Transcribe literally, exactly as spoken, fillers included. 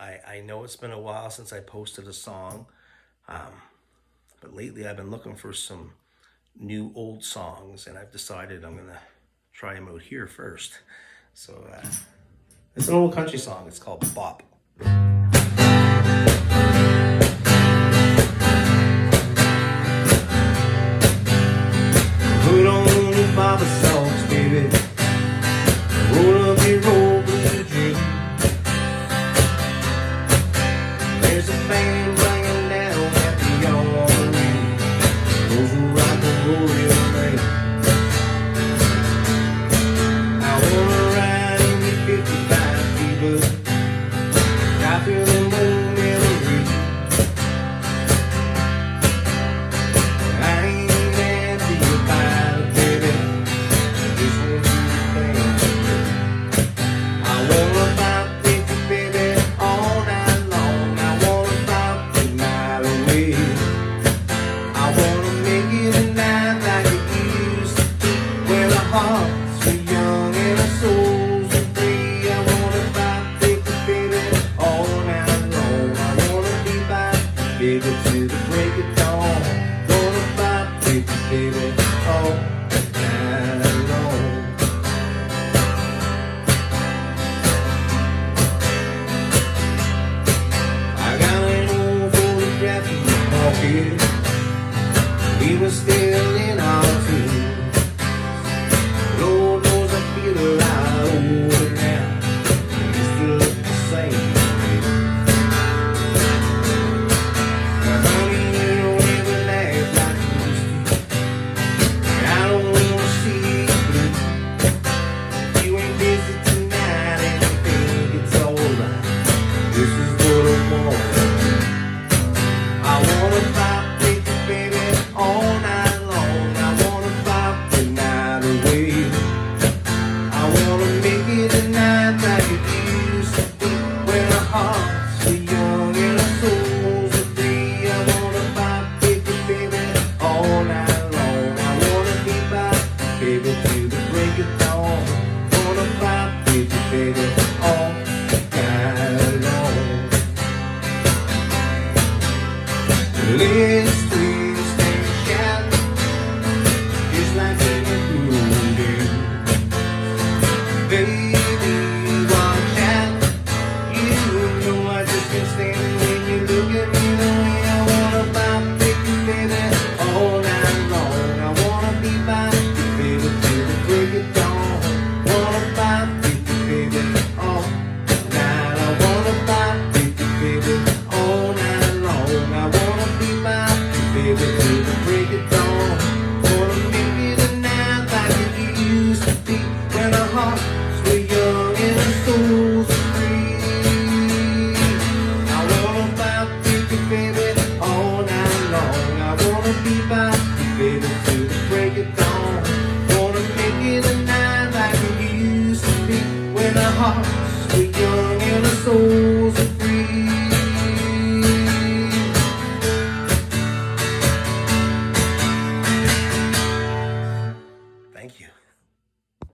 I, I know it's been a while since I posted a song, um, but lately I've been looking for some new old songs, and I've decided I'm gonna try them out here first. So uh, it's an old country song. It's called Bop. Put on your Baba songs, baby. Roll up your old blue jeans. There's a band playing down at the Armory. Those who rock and roll your name. I wanna ride in your fifty-five fever. Drive through them old memories. I ain't after you by the baby. This won't be the thing. I wanna buy fifty, baby, all night long. I wanna buy the night away. I wanna make it a night like it used to be, where our hearts were young and our souls were free. I wanna buy fifty, baby, all night long. I wanna be by baby till the break of dawn. Gonna buy fifty, baby, all night long. I got an old photograph in my pocket. We were still in our teens. Lord knows I feel a lot older now. We used to look the same. Now, honey, you don't ever laugh like you used to. And I don't wanna see you blue. If you ain't busy tonight and you think it's alright, this is what I want. I wanna buy fifty, baby, all night long. I wanna buy the night away. I wanna make it a night like it used to be, where our hearts were young and our souls were free. I wanna buy fifty, baby, all night long. I wanna be by, baby, till the break of dawn. Wanna buy fifty, baby, all night long. Let's twist and shout, just like in a movie. Baby, watch out. You know I just can't stand